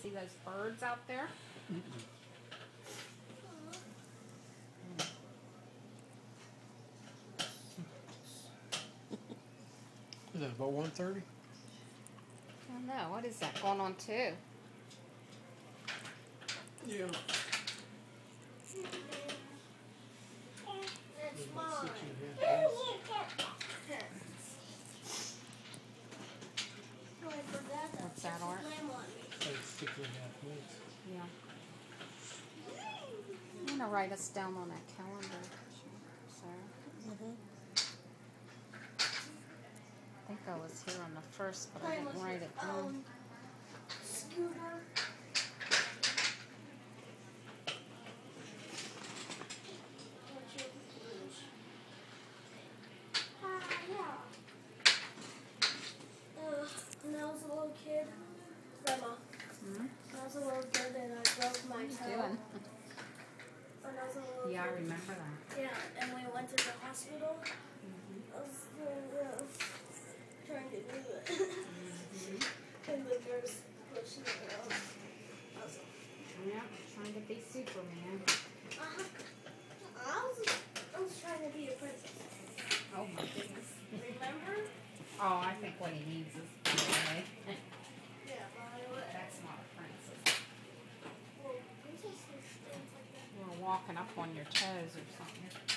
see those birds out there? Is that about 1:30? I don't know. What is that? Going on 2? Yeah. It's mine. What's that, Art? Like 6.5 minutes. Yeah. I'm going to write us down on that calendar. So, I think I was here on the 1st, but I didn't write it down. Scooter. When I was a little kid, Grandma, when I was a little kid and I broke my toe. Doing? When I was a little Yeah, I kid. remember that. Yeah, and we went to the hospital. I was trying to do it. And the nurse pushed me around. Yeah, trying to be Superman. I was trying to be a princess. Oh my goodness. Remember? Oh, I think what he needs is anyway. Yeah, Violet. That's not a princess. Well, princesses dance like that. You're walking up on your toes or something.